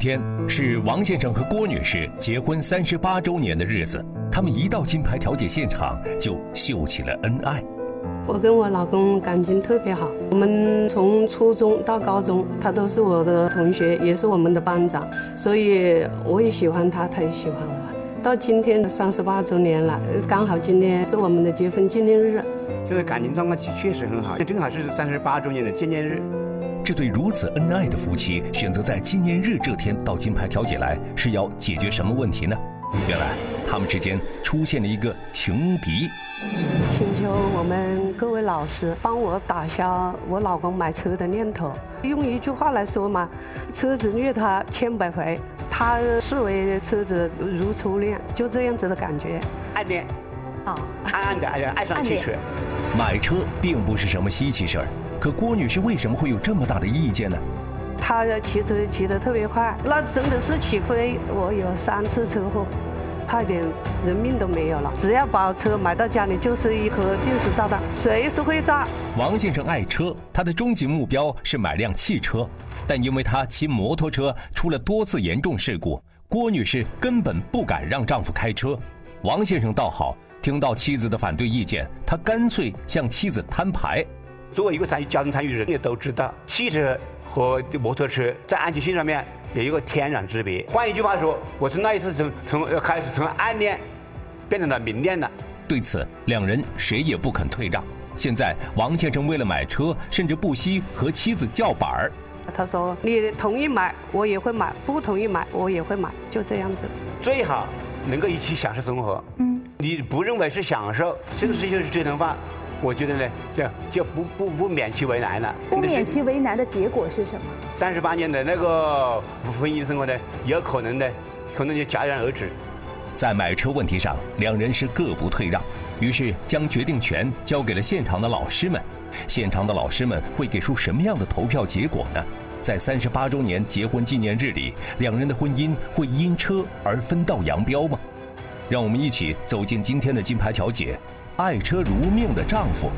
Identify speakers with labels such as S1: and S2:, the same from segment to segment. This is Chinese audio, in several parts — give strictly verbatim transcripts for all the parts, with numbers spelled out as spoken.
S1: 天是王先生和郭女士结婚三十八周年的日子，他们一到金牌调解现场就秀起了恩爱。
S2: 我跟我老公感情特别好，我们从初中到高中，他都是我的同学，也是我们的班长，所以我也喜欢他，他也喜欢我。到今天三十八周年了，刚好今天是我们的结婚纪念日。
S3: 这个感情状况确实很好，正好是三十八周年的纪念日。
S1: 这对如此恩爱的夫妻选择在纪念日这天到金牌调解来，是要解决什么问题呢？原来他们之间出现了一个情敌。
S2: 请求我们各位老师帮我打消我老公买车的念头。用一句话来说嘛，车子虐他千百回，他视为车子如初恋，就这样子的感觉。
S3: 暗恋，
S2: 啊，
S3: 暗暗的爱爱上汽车。
S1: 买车并不是什么稀奇事儿，可郭女士为什么会有这么大的意见呢？
S2: 他骑车骑得特别快，那真的是起飞。我有三次车祸，差一点人命都没有了。只要把车买到家里，就是一颗定时炸弹，随时会炸。
S1: 王先生爱车，他的终极目标是买辆汽车，但因为他骑摩托车出了多次严重事故，郭女士根本不敢让丈夫开车。王先生倒好，听到妻子的反对意见，他干脆向妻子摊牌。
S3: 作为一个参与交通参与人，也都知道，汽车和摩托车在安全性上面有一个天壤之别。换一句话说，我从那一次从从开始从暗恋变成了明恋了。
S1: 对此，两人谁也不肯退让。现在，王先生为了买车，甚至不惜和妻子叫板儿。
S2: 他说：“你同意买，我也会买；不同意买，我也会买，就这样子。
S3: 最好能够一起享受生活。嗯，你不认为是享受，这个事就是折腾话。”我觉得呢，这就不不不勉其为难了。
S4: 不勉其为难的结果是什么？
S3: 三十八年的那个婚姻生活呢，有可能呢，可能就戛然而止。
S1: 在买车问题上，两人是各不退让，于是将决定权交给了现场的老师们。现场的老师们会给出什么样的投票结果呢？在三十八周年结婚纪念日里，两人的婚姻会因车而分道扬镳吗？让我们一起走进今天的金牌调解。爱车如命的丈夫。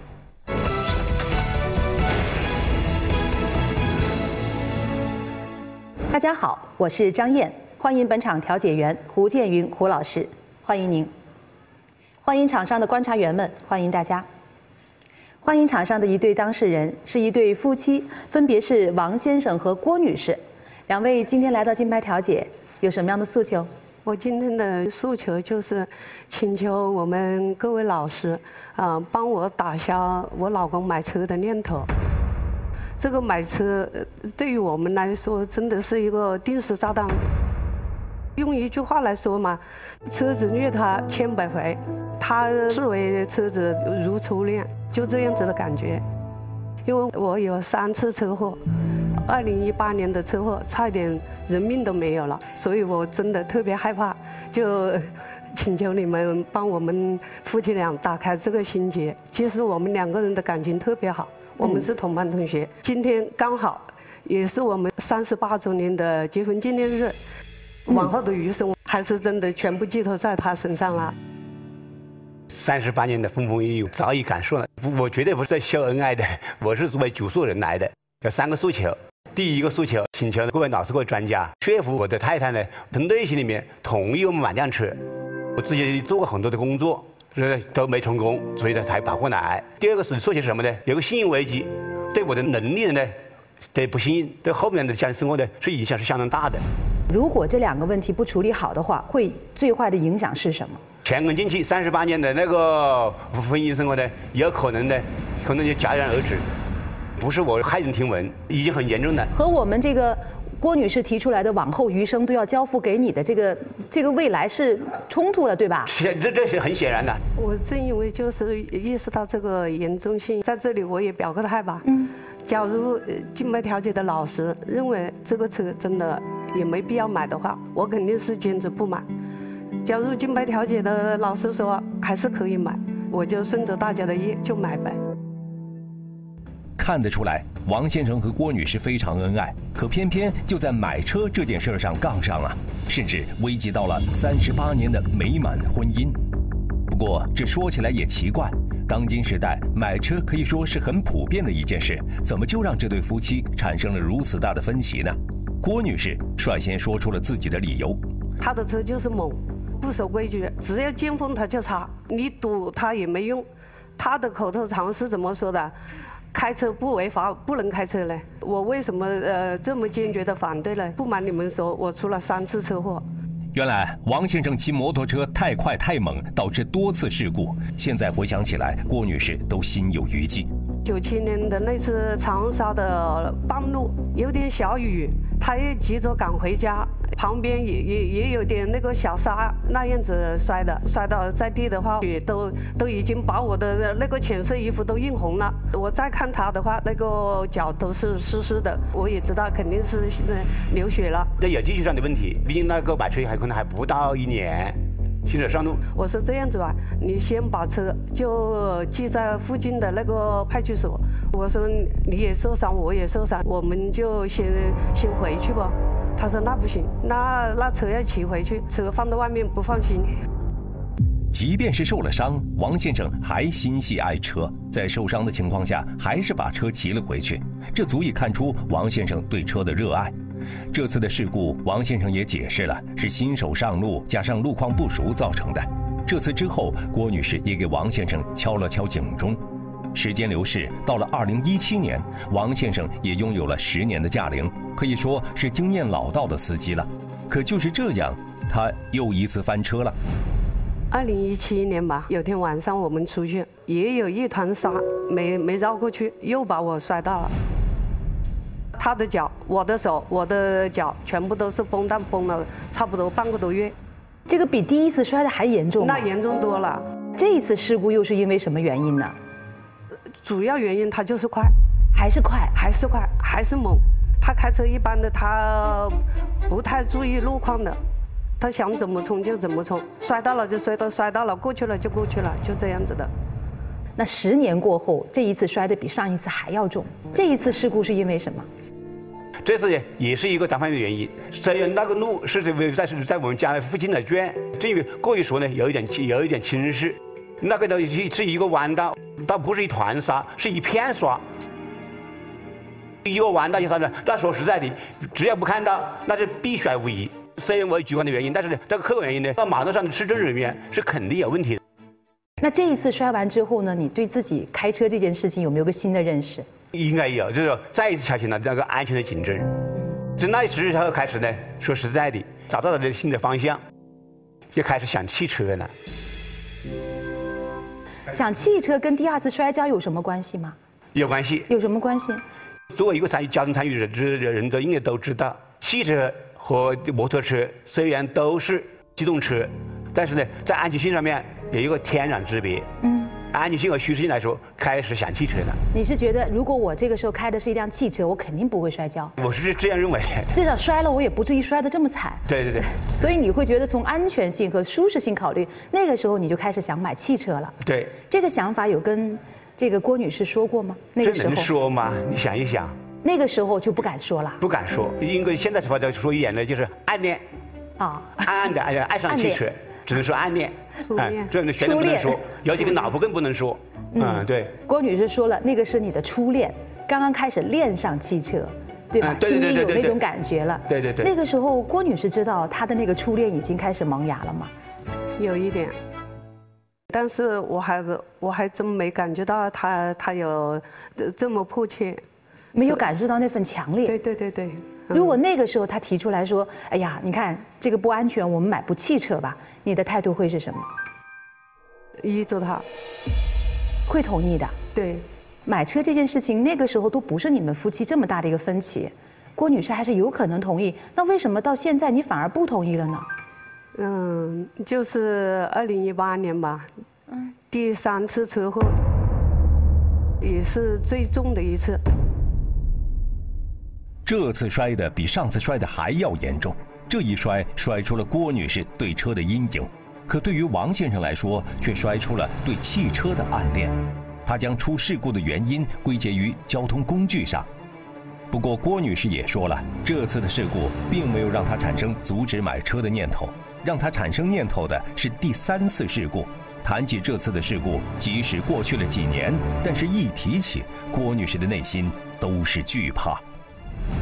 S4: 大家好，我是张燕，欢迎本场调解员胡建云胡老师，欢迎您。欢迎场上的观察员们，欢迎大家。欢迎场上的一对当事人，是一对夫妻，分别是王先生和郭女士。两位今天来到金牌调解，有什么样的诉求？
S2: 我今天的诉求就是，请求我们各位老师，啊、呃，帮我打消我老公买车的念头。这个买车对于我们来说，真的是一个定时炸弹。用一句话来说嘛，车子虐他千百回，他视为车子如初恋，就这样子的感觉。因为我有三次车祸。二零一八年的车祸，差一点人命都没有了，所以我真的特别害怕，就请求你们帮我们夫妻俩打开这个心结。其实我们两个人的感情特别好，我们是同班同学，今天刚好也是我们三十八周年的结婚纪念日，往后的余生还是真的全部寄托在他身上了。
S3: 三十八年的风风雨雨早已感受了，我绝对不是在秀恩爱的，我是作为主诉人来的。有三个诉求。第一个诉求，请求各位老师、各位专家说服我的太太呢，从内心里面同意我们买辆车。我自己做过很多的工作，都没成功，所以呢才跑过来。第二个是诉求是什么呢？有个信用危机，对我的能力呢的不信任，对后面的家庭生活呢是影响是相当大的。
S4: 如果这两个问题不处理好的话，会最坏的影响是什么？
S3: 前功尽弃，三十八年的那个婚姻生活呢，有可能呢，可能就戛然而止。不是我骇人听闻，已经很严重了。
S4: 和我们这个郭女士提出来的往后余生都要交付给你的这个这个未来是冲突了，对吧？
S3: 这这是很显然的。
S2: 我正因为就是意识到这个严重性，在这里我也表个态吧。嗯。假如金牌调解的老师认为这个车真的也没必要买的话，我肯定是坚持不买。假如金牌调解的老师说还是可以买，我就顺着大家的意就买呗。
S1: 看得出来，王先生和郭女士非常恩爱，可偏偏就在买车这件事上杠上了，甚至危及到了三十八年的美满婚姻。不过这说起来也奇怪，当今时代买车可以说是很普遍的一件事，怎么就让这对夫妻产生了如此大的分歧呢？ 郭女士率先说出了自己的理由。
S2: 他的车就是猛，不守规矩，只要见风他就擦，你堵他也没用。他的口头禅是怎么说的？开车不违法，不能开车呢。我为什么呃这么坚决的反对呢？不瞒你们说，我出了三次车祸。
S1: 原来王先生骑摩托车太快太猛，导致多次事故。现在回想起来，郭女士都心有余悸。
S2: 九七年的那次长沙的半路有点小雨，他也急着赶回家，旁边也也也有点那个小沙那样子摔的，摔到在地的话，血都都已经把我的那个浅色衣服都映红了。我再看他的话，那个脚都是湿湿的，我也知道肯定是流血了。
S3: 这有技术上的问题，毕竟那个买车还可能还不到一年。新手上路，
S2: 我说这样子吧，你先把车就寄在附近的那个派出所。我说你也受伤，我也受伤，我们就先先回去吧。他说那不行，那那车要骑回去，车放在外面不放心。
S1: 即便是受了伤，王先生还心系爱车，在受伤的情况下，还是把车骑了回去，这足以看出王先生对车的热爱。这次的事故，王先生也解释了，是新手上路加上路况不熟造成的。这次之后，郭女士也给王先生敲了敲警钟。时间流逝，到了二零一七年，王先生也拥有了十年的驾龄，可以说是经验老道的司机了。可就是这样，他又一次翻车了。
S2: 二零一七年吧，有天晚上我们出去，也有一团沙没没绕过去，又把我摔到了。他的脚、我的手、我的脚全部都是绷带，绷了差不多半个多月。
S4: 这个比第一次摔的还严重吗？
S2: 那严重多了。
S4: 这一次事故又是因为什么原因呢？
S2: 主要原因他就是快，
S4: 还是快，
S2: 还是快，还是猛。他开车一般的，他不太注意路况的，他想怎么冲就怎么冲，摔到了就摔到，摔到了过去了就过去了，就这样子的。
S4: 那十年过后，这一次摔得比上一次还要重，这一次事故是因为什么？
S3: 这次也是一个单方面的原因，虽然那个路是在在我们家附近的圈，这个过于说呢有一点有一点轻视，那个呢是一个弯道，倒不是一团沙，是一片沙，一个弯道就啥呢？但说实在的，只要不看到，那是必摔无疑。虽然我有主观的原因，但是呢，这个客观原因呢，到马路上的市政人员是肯定有问题的。
S4: 那这一次摔完之后呢，你对自己开车这件事情有没有个新的认识？
S3: 应该有，就是再一次敲醒了那个安全的警钟。从那时候开始呢，说实在的，找到了新的方向，就开始想汽车了。
S4: 想汽车跟第二次摔跤有什么关系吗？
S3: 有关系。
S4: 有什么关系？
S3: 作为一个参与交通参与者的人都应该都知道，汽车和摩托车虽然都是机动车，但是呢，在安全性上面有一个天壤之别。嗯。安全性和舒适性来说，开始想汽车了。你
S4: 是觉得，如果我这个时候开的是一辆汽车，我肯定不会摔跤？
S3: 我是这样认为的。
S4: 至少摔了，我也不至于摔得这么惨。
S3: 对对对。
S4: 所以你会觉得，从安全性和舒适性考虑，那个时候你就开始想买汽车了。
S3: 对。
S4: 这个想法有跟这个郭女士说过吗？那个时候。
S3: 这能说吗？你想一想。
S4: 那个时候就不敢说了。
S3: 不敢说，因为现在说的说一点呢，就是暗恋。啊。暗暗的爱爱上汽车，只能说暗恋。
S2: 哎，
S3: 这全都不能说，尤其跟老婆更不能说。嗯，对。
S4: 郭女士说了，那个是你的初恋，刚刚开始恋上汽车，对吧？心里有那种感觉了。
S3: 对对对。
S4: 那个时候，郭女士知道她的那个初恋已经开始萌芽了吗？
S2: 有一点，但是我还我还真没感觉到她她有这么迫切，
S4: 没有感受到那份强烈。
S2: 对对对对。
S4: 如果那个时候她提出来说：“哎呀，你看这个不安全，我们买部汽车吧。”你的态度会是什么？
S2: 依着他，
S4: 会同意的。
S2: 对，
S4: 买车这件事情，那个时候都不是你们夫妻这么大的一个分歧，郭女士还是有可能同意。那为什么到现在你反而不同意了呢？
S2: 嗯，就是二零一八年吧，嗯，第三次车祸，也是最重的一次。
S1: 这次摔的比上次摔的还要严重。这一摔摔出了郭女士对车的阴影，可对于王先生来说，却摔出了对汽车的暗恋。他将出事故的原因归结于交通工具上。不过郭女士也说了，这次的事故并没有让她产生阻止买车的念头，让她产生念头的是第三次事故。谈起这次的事故，即使过去了几年，但是一提起，郭女士的内心都是惧怕。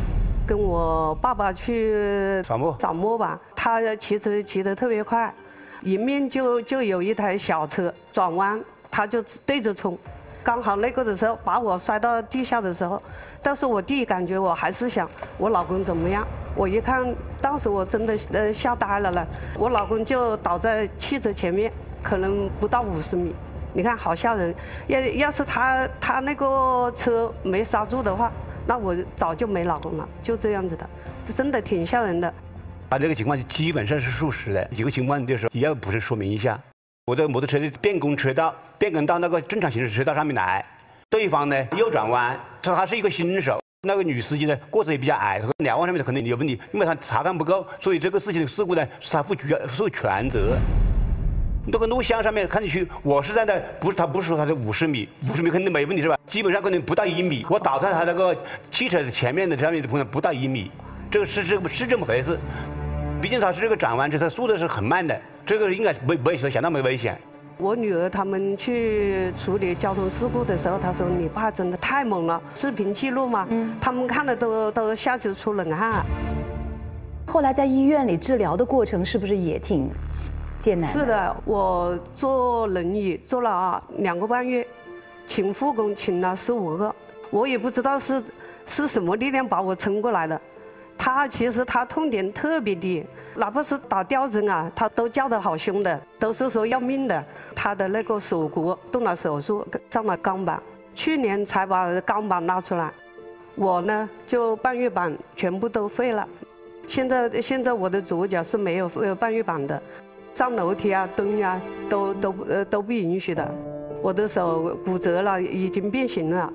S2: 跟我爸爸去
S3: 扫墓
S2: 扫墓吧，他骑车骑得特别快，迎面就就有一台小车转弯，他就对着冲，刚好那个的时候把我摔到地下的时候，但是我第一感觉我还是想我老公怎么样，我一看，当时我真的呃吓呆了了，我老公就倒在汽车前面，可能不到五十米。你看好吓人，要要是他他那个车没刹住的话，那我早就没老公了，就这样子的，这真的挺吓人的。
S3: 他这个情况基本上是属实的，几个情况就是也要补充说明一下。我的摩托车是变更车道，变更到那个正常行驶车道上面来，对方呢右转弯，他他是一个新手，那个女司机呢个子也比较矮，瞭望上面的可能有问题，因为他查看不够，所以这个事情的事故呢是他负主要负全责。那个录像上面看进去，我是在那，不是他不是说他是五十米，五十米肯定没问题是吧？基本上可能不到一米，我倒在他那个汽车的前面的上面的朋友不到一米，这个是这个是这么回事。毕竟他是这个转弯车，它速度是很慢的，这个应该不不会说相当没危险。
S2: 我女儿他们去处理交通事故的时候，她说你爸真的太猛了，视频记录嘛，嗯，他们看了都都吓得出冷汗。
S4: 后来在医院里治疗的过程是不是也挺？
S2: 是的，我坐轮椅坐了啊两个半月，请护工请了十五个，我也不知道是是什么力量把我撑过来的。他其实他痛点特别低，哪怕是打吊针啊，他都叫得好凶的，都是说要命的。他的那个手骨动了手术，上了钢板，去年才把钢板拉出来，我呢就半月板全部都废了。现在现在我的左脚是没有呃半月板的。上楼梯啊、蹲啊，都都呃都不允许的。我的手骨折了，已经变形了。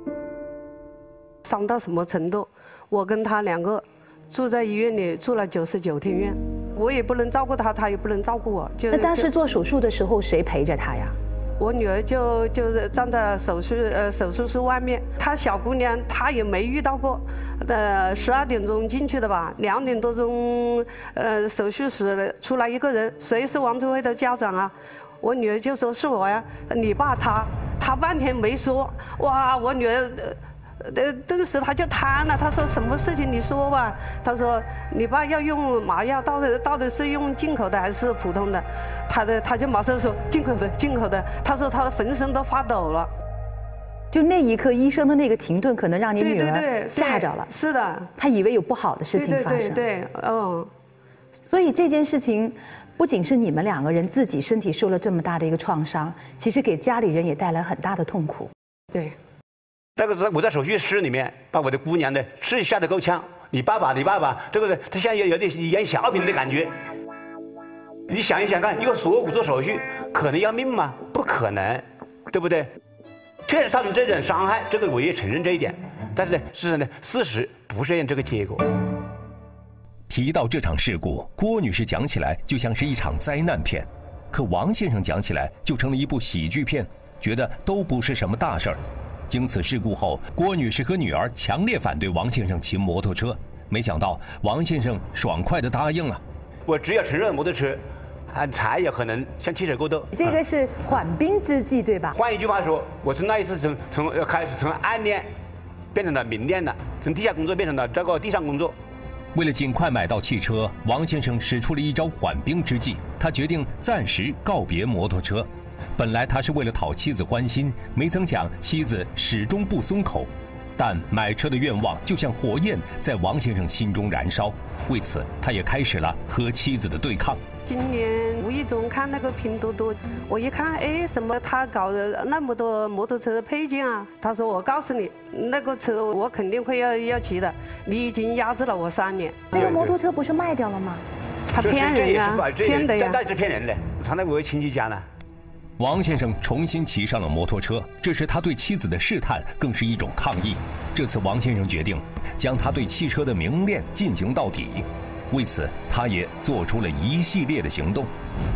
S2: 伤到什么程度？我跟他两个住在医院里住了九十九天院，我也不能照顾他，他也不能照顾我。就
S4: 那当时做手术的时候，谁陪着他呀？
S2: 我女儿就就是站在手术呃手术室外面，她小姑娘她也没遇到过，呃十二点钟进去的吧，两点多钟呃手术室出来一个人，谁是王志辉的家长啊？我女儿就说是我呀，你爸他，他半天没说，哇，我女儿。呃，顿时他就瘫了。他说：“什么事情？你说吧。”他说：“你爸要用麻药，到底到底是用进口的还是普通的？”他的他就马上说：“进口的，进口的。”他说他浑身都发抖了。
S4: 就那一刻，医生的那个停顿，可能让你女儿吓着了。
S2: 是的，
S4: 他以为有不好的事情发生。
S2: 对对对对，嗯。
S4: 所以这件事情，不仅是你们两个人自己身体受了这么大的一个创伤，其实给家里人也带来很大的痛苦。
S2: 对。
S3: 那个我在手术室里面，把我的姑娘呢是吓得够呛。你爸爸，你爸爸，这个他现在有有点演小品的感觉。你想一想看，一个锁骨做手术，可能要命吗？不可能，对不对？确实造成这种伤害，这个我也承认这一点。但是呢，事实呢，事实不是这个结果。
S1: 提到这场事故，郭女士讲起来就像是一场灾难片，可王先生讲起来就成了一部喜剧片，觉得都不是什么大事儿。经此事故后，郭女士和女儿强烈反对王先生骑摩托车，没想到王先生爽快地答应了。
S3: 我只要承认摩托车，啊，才有可能向汽车过斗。
S4: 这个是缓兵之计，对吧？
S3: 换一句话说，我从那一次从从开始从暗恋，变成了明恋了，从地下工作变成了这个地上工作。
S1: 为了尽快买到汽车，王先生使出了一招缓兵之计，他决定暂时告别摩托车。本来他是为了讨妻子欢心，没曾想妻子始终不松口，但买车的愿望就像火焰在王先生心中燃烧，为此他也开始了和妻子的对抗。
S2: 今年无意中看那个拼多多，我一看，哎，怎么他搞了那么多摩托车的配件啊？他说：“我告诉你，那个车我肯定会要要骑的，你已经压制了我三年。”
S4: 那个摩托车不是卖掉了吗？
S2: 他骗人啊，骗的呀！
S3: 这是骗人的，藏在我的亲戚家呢。
S1: 王先生重新骑上了摩托车，这时他对妻子的试探更是一种抗议。这次王先生决定将他对汽车的明恋进行到底，为此他也做出了一系列的行动。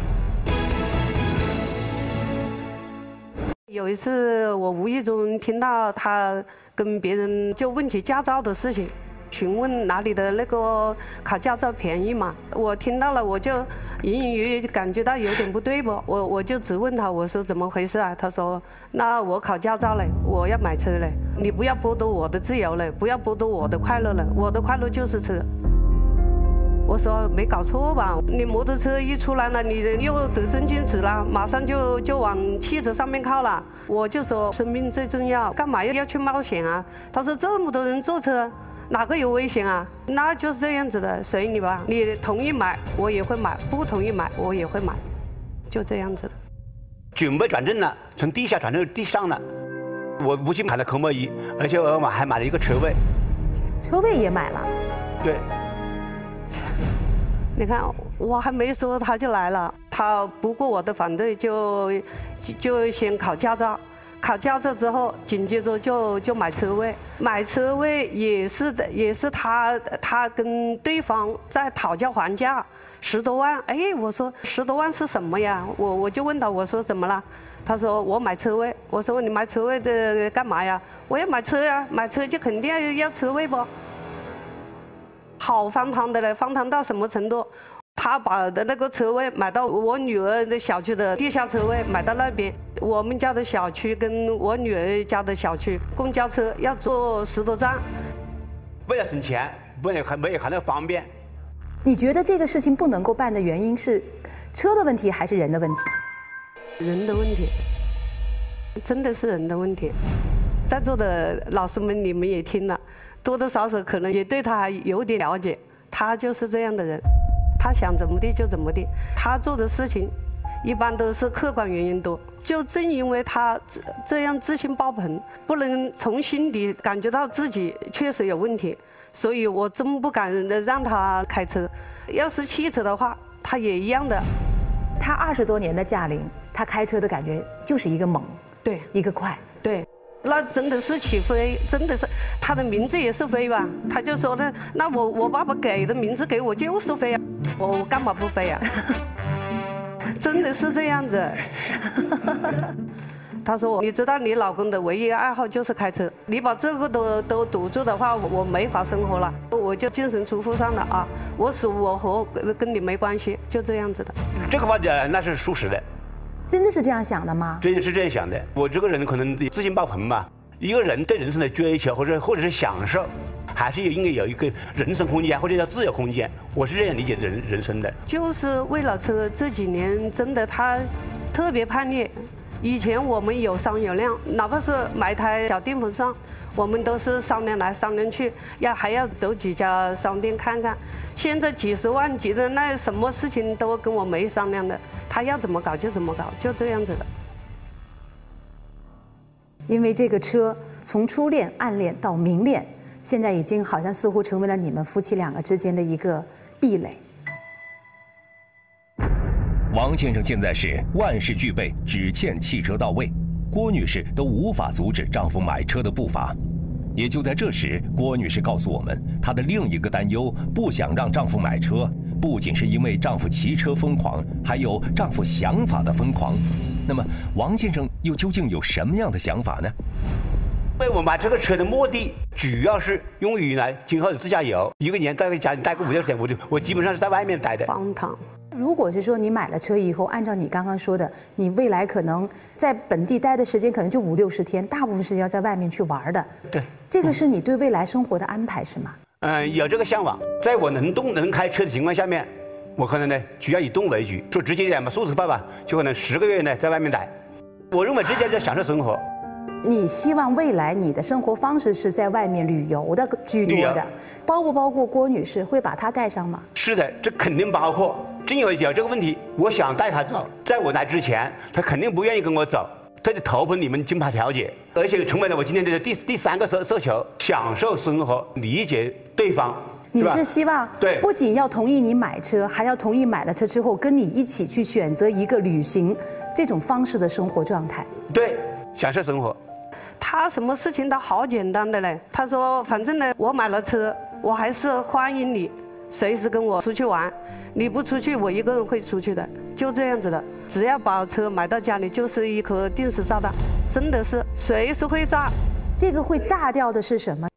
S2: 有一次我无意中听到他跟别人就问起驾照的事情， 询问哪里的那个考驾照便宜嘛。我听到了，我就隐隐约约感觉到有点不对不，我我就直问他，我说怎么回事啊？他说那我考驾照嘞，我要买车嘞，你不要剥夺我的自由嘞，不要剥夺我的快乐了，我的快乐就是车。我说没搞错吧？你摩托车一出来了，你又得寸进尺了，马上就就往汽车上面靠了。我就说生命最重要，干嘛要要去冒险啊？他说这么多人坐车，哪个有危险啊？那就是这样子的，随你吧。你同意买，我也会买；不同意买，我也会买，就这样子的。
S3: 准备转正了，从地下转到地上了。我不仅买了科目一，而且我还买了一个车位。
S4: 车位也买了。
S3: 对。
S2: 你看，我还没说他就来了，他不顾我的反对就，就就先考驾照，考驾照之后，紧接着就就买车位，买车位也是的，也是他他跟对方在讨价还价，十多万，哎，我说十多万是什么呀？我我就问他，我说怎么了？他说我买车位，我说你买车位的干嘛呀？我要买车呀，买车就肯定要要车位不？好荒唐的嘞，荒唐到什么程度？他把的那个车位买到我女儿的小区的地下车位，买到那边。我们家的小区跟我女儿家的小区，公交车要坐十多站。
S3: 为了省钱，没有没有看到方便。
S4: 你觉得这个事情不能够办的原因是车的问题还是人的问题？
S2: 人的问题，真的是人的问题。在座的老师们，你们也听了。多多少少可能也对他有点了解，他就是这样的人，他想怎么地就怎么地，他做的事情一般都是客观原因多。就正因为他这样自信爆棚，不能从心底感觉到自己确实有问题，所以我真不敢让他开车。要是汽车的话，他也一样的。
S4: 他二十多年的驾龄，他开车的感觉就是一个猛，
S2: 对，
S4: 一个快，
S2: 对。那真的是起飞，真的是他的名字也是飞吧？他就说呢，那我我爸爸给的名字给我就是飞啊，我我干嘛不飞啊？真的是这样子。他说，你知道你老公的唯一爱好就是开车，你把这个都都堵住的话，我没法生活了，我就净身出户上了啊！我死我活跟你没关系，就这样子的。
S3: 这个话讲那是属实的。
S4: 真的是这样想的吗？
S3: 真的是这样想的。我这个人可能自信爆棚嘛，一个人对人生的追求或者或者是享受，还是应该有一个人生空间或者叫自由空间。我是这样理解人人生的。
S2: 就是为了车，这几年真的他特别叛逆。以前我们有商有量，哪怕是买台小电风扇，我们都是商量来商量去，要还要走几家商店看看。现在几十万级的那什么事情都跟我没商量的，他要怎么搞就怎么搞，就这样子的。
S4: 因为这个车从初恋、暗恋到明恋，现在已经好像似乎成为了你们夫妻两个之间的一个壁垒。
S1: 王先生现在是万事俱备，只欠汽车到位。郭女士都无法阻止丈夫买车的步伐。也就在这时，郭女士告诉我们，她的另一个担忧，不想让丈夫买车，不仅是因为丈夫骑车疯狂，还有丈夫想法的疯狂。那么，王先生又究竟有什么样的想法呢？
S3: 因为我买这个车的目的，主要是用于来今后的自驾游。一个年在家里待个五六天，我就我基本上是在外面待的。
S2: 荒唐。
S4: 如果是说你买了车以后，按照你刚刚说的，你未来可能在本地待的时间可能就五六十天，大部分时间要在外面去玩的。
S3: 对，
S4: 这个是你对未来生活的安排是吗？
S3: 嗯，有这个向往。在我能动能开车的情况下面，我可能呢主要以动为主。说直接一点嘛，说实话吧，就可能十个月呢在外面待。我认为这叫叫享受生活。
S4: 你希望未来你的生活方式是在外面旅游的居多的，包不包括郭女士会把她带上吗？
S3: 是的，这肯定包括。正因为有这个问题，我想带她走，在我来之前，她肯定不愿意跟我走，她得投奔你们金牌调解，而且成为了我今天的第第三个诉诉求：享受生活，理解对方。
S4: 你是希望
S3: 对，
S4: 不仅要同意你买车，还要同意买了车之后跟你一起去选择一个旅行这种方式的生活状态。
S3: 对，享受生活。
S2: 他什么事情都好简单的嘞。他说，反正呢，我买了车，我还是欢迎你，随时跟我出去玩。你不出去，我一个人会出去的，就这样子的。只要把车买到家里，就是一颗定时炸弹，真的是随时会炸。
S4: 这个会炸掉的是什么？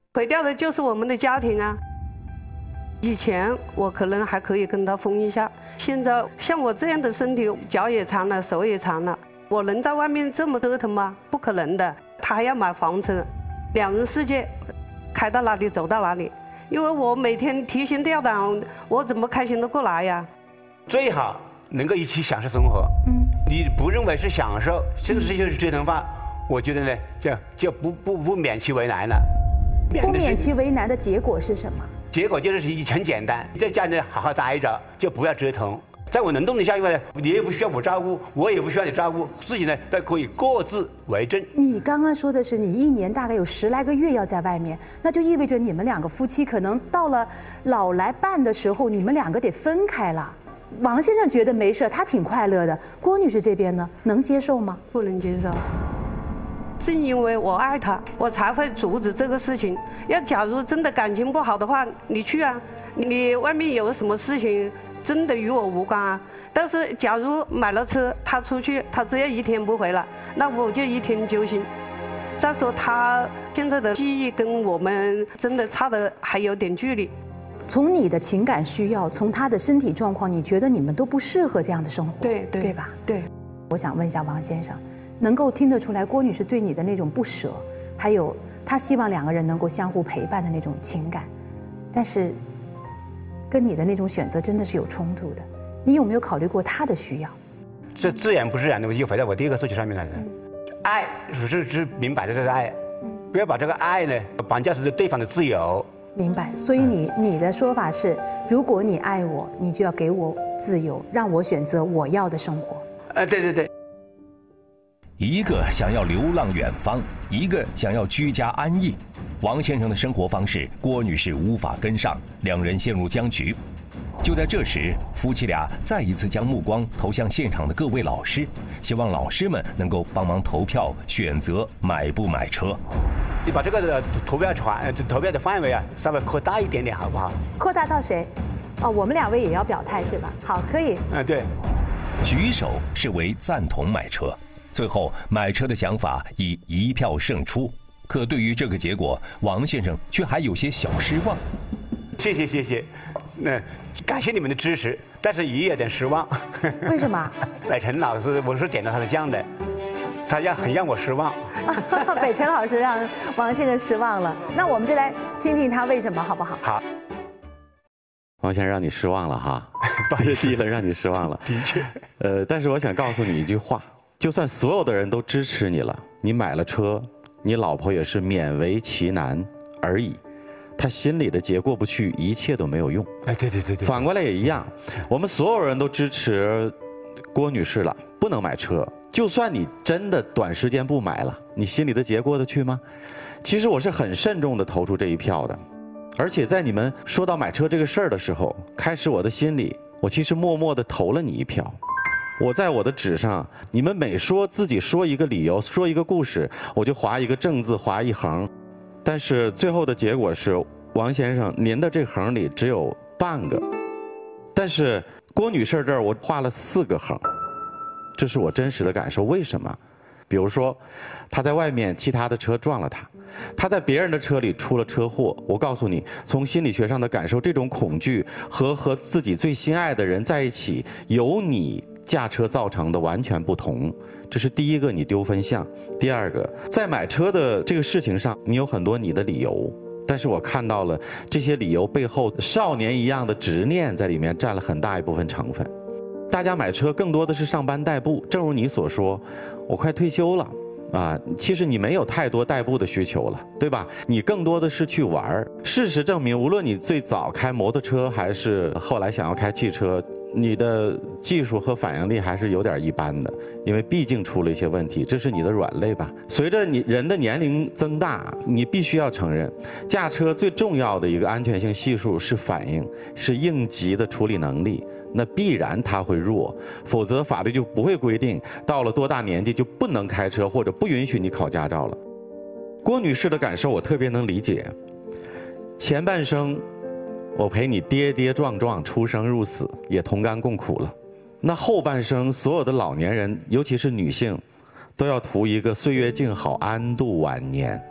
S2: 毁掉的就是我们的家庭啊。以前我可能还可以跟他疯一下，现在像我这样的身体，脚也残了，手也残了，我能在外面这么折腾吗？不可能的。他还要买房车，两人世界，开到哪里走到哪里。因为我每天提心吊胆，我怎么开心得过来呀？
S3: 最好能够一起享受生活。嗯，你不认为是享受，这个事就是折腾话，我觉得呢，就就不不不勉其为难了。
S4: 不勉其为难的结果是什么？
S3: 结果就是很简单，你在家里好好待着，就不要折腾。在我能动的下一块，你也不需要我照顾，我也不需要你照顾，自己呢都可以各自为政。
S4: 你刚刚说的是你一年大概有十来个月要在外面，那就意味着你们两个夫妻可能到了老来伴的时候，你们两个得分开了。王先生觉得没事，他挺快乐的。郭女士这边呢，能接受吗？
S2: 不能接受。正因为我爱他，我才会阻止这个事情。要假如真的感情不好的话，你去啊，你外面有什么事情，真的与我无关啊。但是假如买了车，他出去，他只要一天不回来，那我就一天揪心。再说他现在的记忆跟我们真的差的还有点距离。
S4: 从你的情感需要，从他的身体状况，你觉得你们都不适合这样的生活，
S2: 对对
S4: 对吧？
S2: 对。
S4: 我想问一下王先生，能够听得出来郭女士对你的那种不舍，还有她希望两个人能够相互陪伴的那种情感，但是跟你的那种选择真的是有冲突的。你有没有考虑过她的需要？
S3: 这自然不自然的，我就回到我第一个诉求上面来了。嗯、爱是是明摆的，这是爱，嗯、不要把这个爱呢绑架是对方的自由。
S4: 明白。所以你、嗯、你的说法是，如果你爱我，你就要给我自由，让我选择我要的生活。
S3: 呃，对对对。
S1: 一个想要流浪远方，一个想要居家安逸。王先生的生活方式，郭女士无法跟上，两人陷入僵局。就在这时，夫妻俩再一次将目光投向现场的各位老师，希望老师们能够帮忙投票，选择买不买车。
S3: 你把这个投票传投票的范围啊，稍微扩大一点点，好不好？
S4: 扩大到谁？哦，我们两位也要表态是吧？好，可以。
S3: 嗯，对。
S1: 举手是为赞同买车。最后，买车的想法以一票胜出。可对于这个结果，王先生却还有些小失望。
S3: 谢谢谢谢，那感谢你们的支持，但是也有点失望。
S4: 为什么？
S3: 北辰老师，我是点了他的酱的，他让很让我失望。
S4: 北辰老师让王先生失望了，那我们就来听听他为什么，好不好？
S3: 好。
S5: 王先生让你失望了哈，不好意思了，让你失望了。
S3: 的确。
S5: 呃，但是我想告诉你一句话。就算所有的人都支持你了，你买了车，你老婆也是勉为其难而已，她心里的结过不去，一切都没有用。
S3: 哎，对对对对。
S5: 反过来也一样，我们所有人都支持郭女士了，不能买车。就算你真的短时间不买了，你心里的结过得去吗？其实我是很慎重的投出这一票的，而且在你们说到买车这个事儿的时候，开始我的心里，我其实默默的投了你一票。我在我的纸上，你们每说自己说一个理由，说一个故事，我就划一个正字，划一横。但是最后的结果是，王先生，您的这横里只有半个，但是郭女士这儿我画了四个横，这是我真实的感受。为什么？比如说，她在外面其他的车撞了她，她在别人的车里出了车祸。我告诉你，从心理学上的感受，这种恐惧和和自己最心爱的人在一起，由你驾车造成的完全不同，这是第一个你丢分项。第二个，在买车的这个事情上，你有很多你的理由，但是我看到了这些理由背后少年一样的执念在里面占了很大一部分成分。大家买车更多的是上班代步，正如你所说，我快退休了啊，其实你没有太多代步的需求了，对吧？你更多的是去玩。事实证明，无论你最早开摩托车，还是后来想要开汽车，你的技术和反应力还是有点一般的，因为毕竟出了一些问题，这是你的软肋吧。随着你人的年龄增大，你必须要承认，驾车最重要的一个安全性系数是反应，是应急的处理能力。那必然它会弱，否则法律就不会规定到了多大年纪就不能开车，或者不允许你考驾照了。郭女士的感受我特别能理解，前半生我陪你跌跌撞撞，出生入死，也同甘共苦了。那后半生，所有的老年人，尤其是女性，都要图一个岁月静好，安度晚年。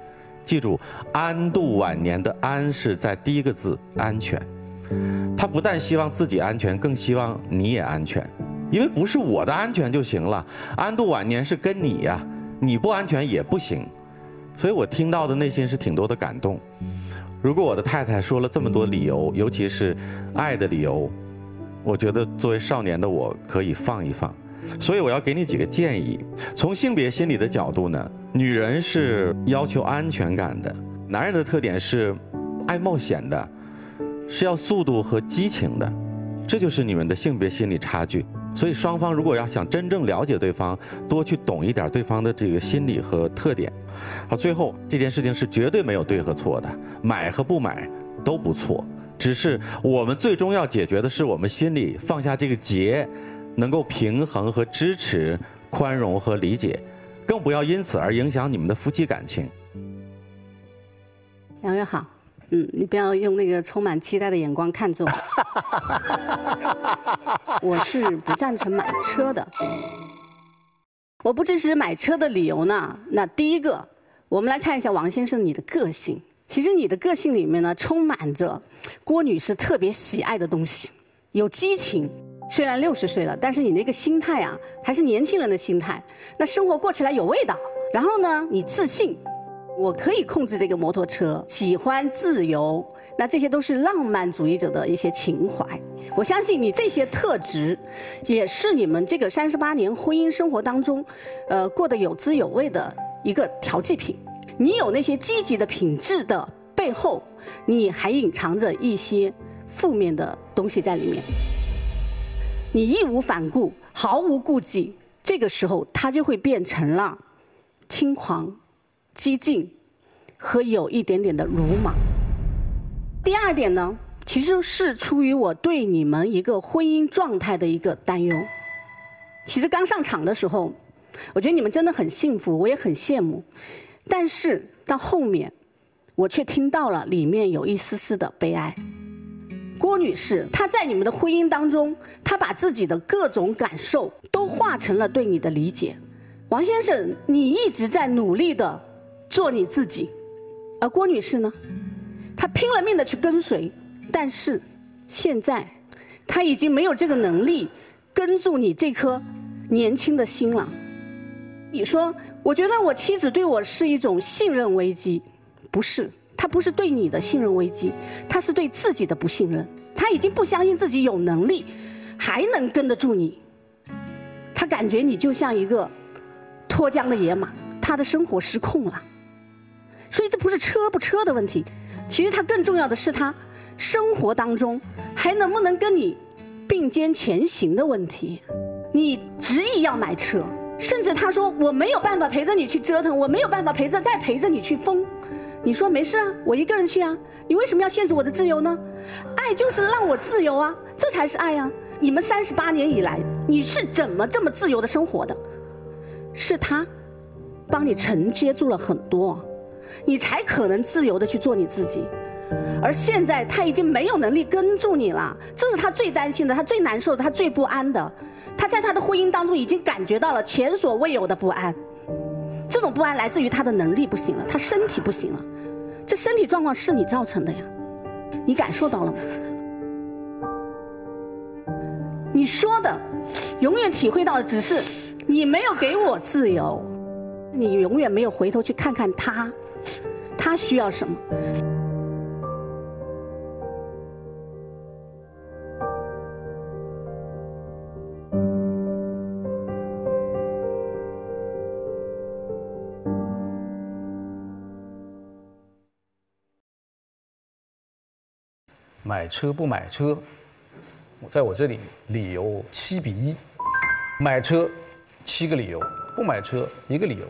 S5: 记住，安度晚年的安是在第一个字，安全。他不但希望自己安全，更希望你也安全，因为不是我的安全就行了，安度晚年是跟你呀，你不安全也不行。所以我听到的内心是挺多的感动。如果我的太太说了这么多理由，尤其是爱的理由，我觉得作为少年的我可以放一放。所以我要给你几个建议。从性别心理的角度呢，女人是要求安全感的，男人的特点是爱冒险的，是要速度和激情的，这就是你们的性别心理差距。所以双方如果要想真正了解对方，多去懂一点对方的这个心理和特点。好，最后这件事情是绝对没有对和错的，买和不买都不错，只是我们最终要解决的是我们心里放下这个结，能够平衡和支持、宽容和理解，更不要因此而影响你们的夫妻感情。
S6: 梁月好，嗯，你不要用那个充满期待的眼光看着我。我是不赞成买车的。我不支持买车的理由呢，那第一个，我们来看一下王先生你的个性。其实你的个性里面呢，充满着郭女士特别喜爱的东西，有激情。虽然六十岁了，但是你那个心态啊，还是年轻人的心态。那生活过起来有味道。然后呢，你自信，我可以控制这个摩托车，喜欢自由，那这些都是浪漫主义者的一些情怀。我相信你这些特质，也是你们这个三十八年婚姻生活当中，呃，过得有滋有味的一个调剂品。你有那些积极的品质的背后，你还隐藏着一些负面的东西在里面。你义无反顾，毫无顾忌，这个时候它就会变成了轻狂、激进和有一点点的鲁莽。第二点呢，其实是出于我对你们一个婚姻状态的一个担忧。其实刚上场的时候，我觉得你们真的很幸福，我也很羡慕。但是到后面，我却听到了里面有一丝丝的悲哀。郭女士，她在你们的婚姻当中，她把自己的各种感受都化成了对你的理解。王先生，你一直在努力的做你自己，而郭女士呢，她拼了命的去跟随，但是现在她已经没有这个能力跟住你这颗年轻的心了。你说，我觉得我妻子对我是一种信任危机，不是，她不是对你的信任危机，她是对自己的不信任。她已经不相信自己有能力还能跟得住你，她感觉你就像一个脱缰的野马，她的生活失控了。所以这不是车不车的问题，其实她更重要的是她生活当中还能不能跟你并肩前行的问题。你执意要买车，甚至他说我没有办法陪着你去折腾，我没有办法陪着再陪着你去疯。你说没事啊，我一个人去啊，你为什么要限制我的自由呢？爱就是让我自由啊，这才是爱啊。你们三十八年以来，你是怎么这么自由的生活的？是他帮你承接住了很多，你才可能自由的去做你自己。而现在他已经没有能力跟住你了，这是他最担心的，他最难受的，他最不安的。他在他的婚姻当中已经感觉到了前所未有的不安，这种不安来自于他的能力不行了，他身体不行了。这身体状况是你造成的呀，你感受到了吗？你说的永远体会到的只是你没有给我自由，你永远没有回头去看看他，他需要什么。
S7: 买车不买车，在我这里理由七比一，买车七个理由，不买车一个理由。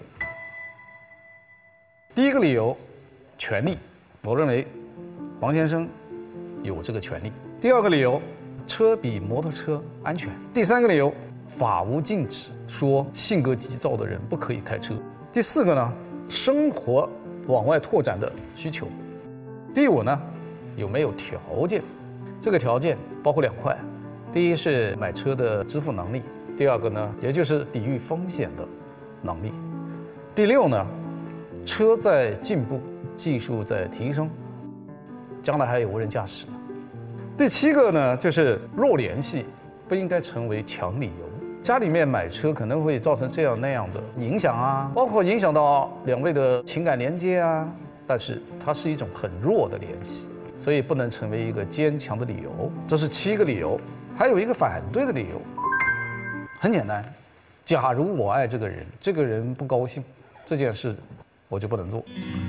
S7: 第一个理由，权利，我认为王先生有这个权利。第二个理由，车比摩托车安全。第三个理由，法无禁止说性格急躁的人不可以开车。第四个呢，生活往外拓展的需求。第五呢，有没有条件？这个条件包括两块，第一是买车的支付能力，第二个呢，也就是抵御风险的能力。第六呢，车在进步， 技术在提升，将来还有无人驾驶呢。第七个呢，就是弱联系不应该成为强理由。家里面买车可能会造成这样那样的影响啊，包括影响到两位的情感连接啊，但是它是一种很弱的联系，所以不能成为一个坚强的理由。这是七个理由，还有一个反对的理由，很简单，假如我爱这个人，这个人不高兴，这件事我就不能做。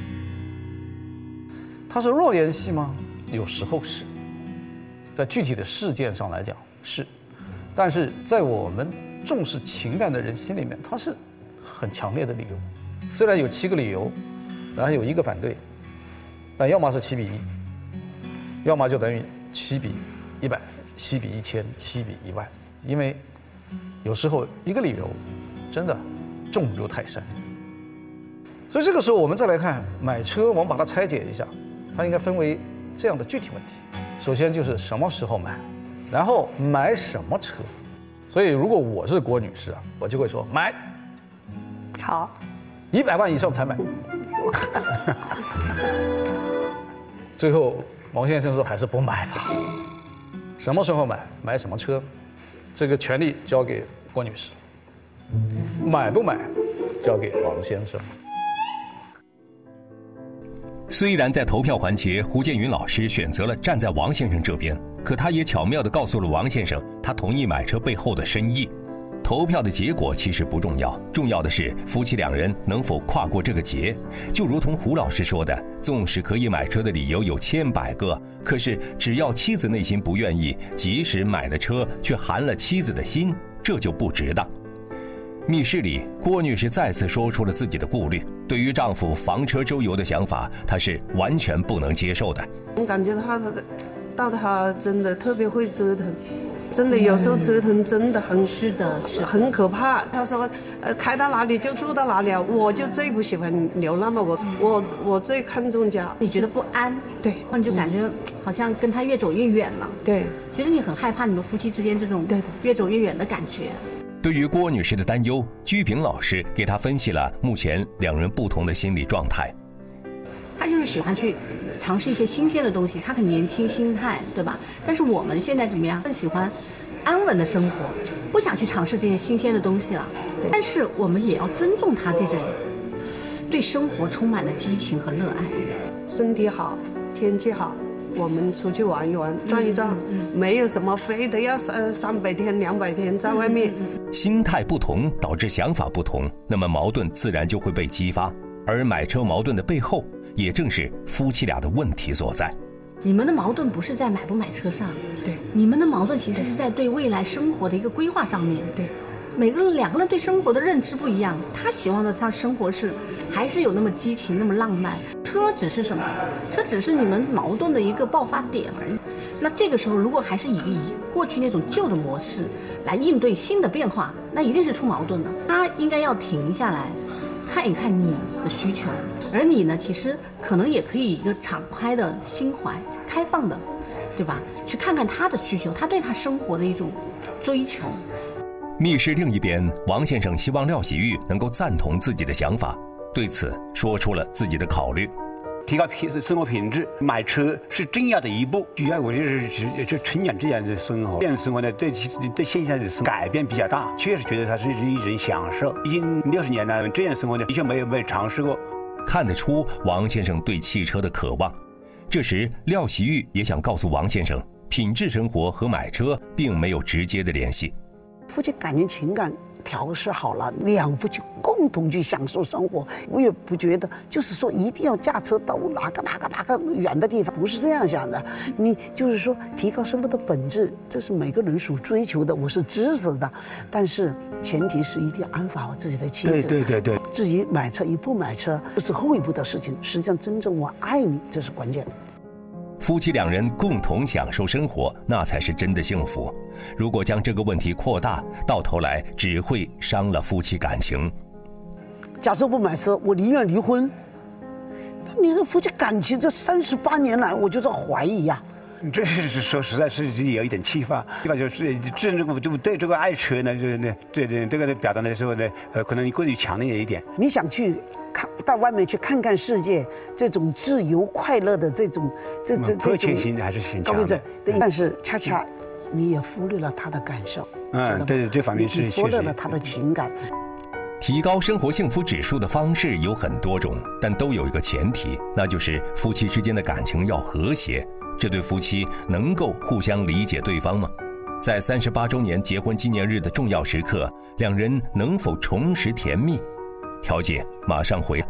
S7: 它是弱联系吗？有时候是，在具体的事件上来讲是，但是在我们重视情感的人心里面，它是很强烈的理由。虽然有七个理由，然后有一个反对，但要么是七比一，要么就等于七比一百、七比一千、七比一万。因为有时候一个理由真的重如泰山。所以这个时候我们再来看买车，我们把它拆解一下，它应该分为这样的具体问题。首先就是什么时候买，然后买什么车。所以如果我是郭女士啊，我就会说买，
S2: 好，
S7: 一百万以上才买。最后王先生说还是不买吧。什么时候买，买什么车，这个权利交给郭女士，买不买交给王先生。
S1: 虽然在投票环节，胡建云老师选择了站在王先生这边，可他也巧妙地告诉了王先生他同意买车背后的深意。投票的结果其实不重要，重要的是夫妻两人能否跨过这个劫。就如同胡老师说的，纵使可以买车的理由有千百个，可是只要妻子内心不愿意，即使买了车却寒了妻子的心，这就不值当。密室里，郭女士再次说出了自己的顾虑，对于丈夫房车周游的想法，她是完全不能接受的。
S2: 我感觉他的大他真的特别会折腾，真的有时候折腾真的很
S6: 是的，是
S2: 很可怕。他说，呃，开到哪里就住到哪里啊，我就最不喜欢流浪了。我我我最看重家。
S6: 你觉得不安，
S2: 对，
S6: 你就感觉好像跟他越走越远了。
S2: 对，
S6: 其实你很害怕你们夫妻之间这种对越走越远的感觉。
S1: 对于郭女士的担忧，居平老师给她分析了目前两人不同的心理状态。
S6: 他就是喜欢去尝试一些新鲜的东西，他很年轻心态，对吧？但是我们现在怎么样？更喜欢安稳的生活，不想去尝试这些新鲜的东西了。但是我们也要尊重他这种对生活充满了激情和热爱。
S2: 身体好，天气好，我们出去玩一玩，转一转，没有什么非得要三三百天、两百天在外面。
S1: 心态不同导致想法不同，那么矛盾自然就会被激发。而买车矛盾的背后，也正是夫妻俩的问题所在。
S6: 你们的矛盾不是在买不买车上，
S2: 对，
S6: 你们的矛盾其实是在对未来生活的一个规划上面。
S2: 对，
S6: 每个人两个人对生活的认知不一样，他希望的他生活是还是有那么激情，那么浪漫。车只是什么？车只是你们矛盾的一个爆发点而已。那这个时候，如果还是以以过去那种旧的模式来应对新的变化，那一定是出矛盾的。他应该要停下来，看一看你的需求。而你呢，其实可能也可以一个敞开的心怀，开放的，对吧？去看看他的需求，他对他生活的一种追求。
S1: 密室另一边，王先生希望廖喜玉能够赞同自己的想法，对此说出了自己的考虑。
S3: 提高品生活品质，买车是重要的一步。主要我就是只就成长这样的生活，这样的生活呢，对对现在的生活改变比较大，确实觉得它是一种享受。已经六十年了，这样的生活呢，的确没有没有尝试过。
S1: 看得出王先生对汽车的渴望。这时，廖喜玉也想告诉王先生，品质生活和买车并没有直接的联系。
S8: 夫妻感情情感调试好了，两夫妻共同去享受生活。我也不觉得就是说一定要驾车到哪个哪个哪个远的地方，不是这样想的。你就是说提高生活的本质，这是每个人所追求的，我是支持的。但是前提是一定要安抚好自己的妻子。
S3: 对对对对。
S8: 至于买车与不买车，这是后一步的事情。实际上，真正我爱你，这是关键。
S1: 夫妻两人共同享受生活，那才是真的幸福。如果将这个问题扩大，到头来只会伤了夫妻感情。
S8: 假设不买车，我宁愿离婚。那你的夫妻感情这三十八年来，我就在怀疑呀、啊。
S3: 这是说实在是有一点启发，启发就是真正就对这个爱车呢，就是呢，对对这个表达的时候呢，呃，可能过于强烈一点。
S8: 你想去看到外面去看看世界，这种自由快乐的这种这这这种
S3: 迫切性还是很强的。
S8: 但是恰恰你也忽略了他的感受。
S3: 嗯，对对，这方面是
S8: 你忽略了他的情感。
S1: 提高生活幸福指数的方式有很多种，但都有一个前提，那就是夫妻之间的感情要和谐。这对夫妻能够互相理解对方吗？在三十八周年结婚纪念日的重要时刻，两人能否重拾甜蜜？调解马上回来。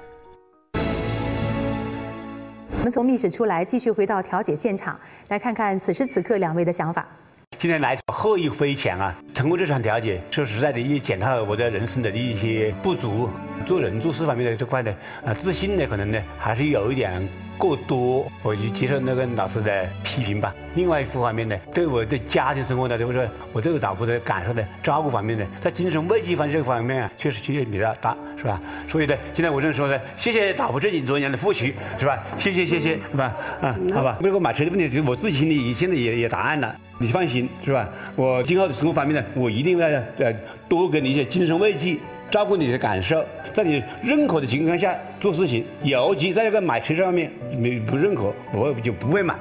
S4: 我们从密室出来，继续回到调解现场，来看看此时此刻两位的想法。
S3: 今天来获益匪浅啊！通过这场调解，说实在的，也检讨了我的人生的一些不足，做人做事方面的这块的啊，自信呢，可能呢还是有一点过多。我就接受那个老师的批评吧。另外一方面呢，对我的家庭生活呢，就是说我对我老婆的感受的照顾方面呢，在精神慰藉方面这方面啊，确实区别比较大，是吧？所以呢，今天我这说呢，谢谢老婆这几多年的付出，是吧？谢谢谢谢，是吧？啊，好吧。这个买车的问题，其实我自己心里现在也有答案了。你放心，是吧？我今后的生活方面呢，我一定要呃多给你一些精神慰藉，照顾你的感受，在你认可的情况下做事情，尤其在这个买车上面，你不认可，我就不会买。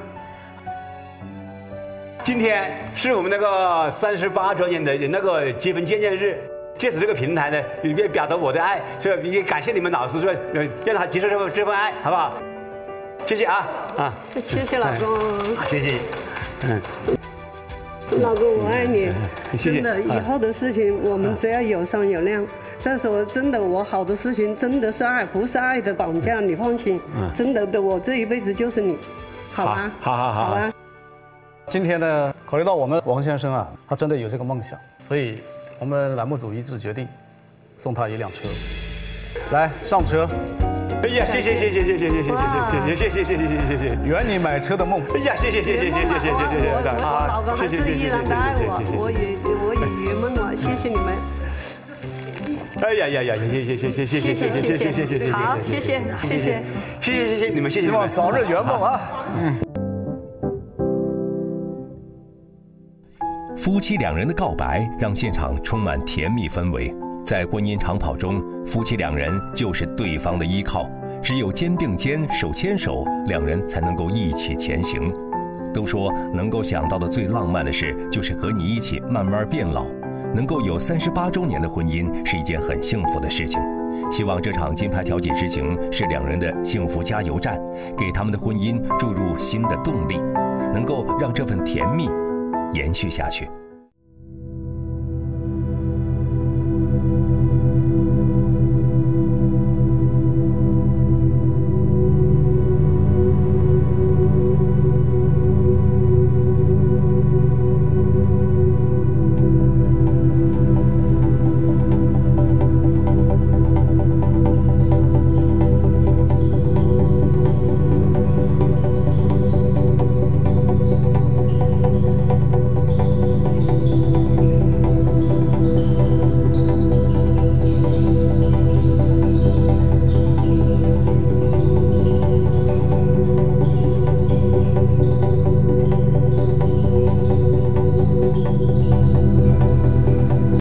S3: 今天是我们那个三十八周年的那个结婚纪念日，借此这个平台呢，也表达我的爱，所以也感谢你们老师说，呃，让他接受这份这份爱，好不好？谢谢啊啊！
S2: 谢谢老公，
S3: 谢谢，嗯。
S2: 老公，我爱你。
S3: 谢谢。
S2: 真的，以后的事情我们只要有商有量。再说，真的，我好的事情真的是爱，不是爱的绑架，你放心。嗯。真的的，我这一辈子就是你，好吧？
S3: 好好好。
S2: 好吧。
S7: 今天呢，考虑到我们王先生啊，他真的有这个梦想，所以我们栏目组一致决定送他一辆车。来，上车。
S3: 哎呀，谢谢谢谢谢谢谢谢谢谢谢谢谢谢谢谢谢，
S7: 圆你买车的梦。
S3: 哎呀，谢谢谢谢谢谢谢谢谢谢谢，
S2: 老公还是依然的爱我，我也我也圆梦了，谢谢你们。
S3: 哎呀呀呀，谢谢谢谢谢谢谢谢谢谢谢谢谢，
S2: 好，谢谢谢谢谢谢
S3: 谢谢你们，谢谢，
S7: 希望早日圆梦啊。嗯。
S1: 夫妻两人的告白让现场充满甜蜜氛围。在婚姻长跑中，夫妻两人就是对方的依靠，只有肩并肩、手牵手，两人才能够一起前行。都说能够想到的最浪漫的事，就是和你一起慢慢变老。能够有三十八周年的婚姻是一件很幸福的事情。希望这场金牌调解之行是两人的幸福加油站，给他们的婚姻注入新的动力，能够让这份甜蜜延续下去。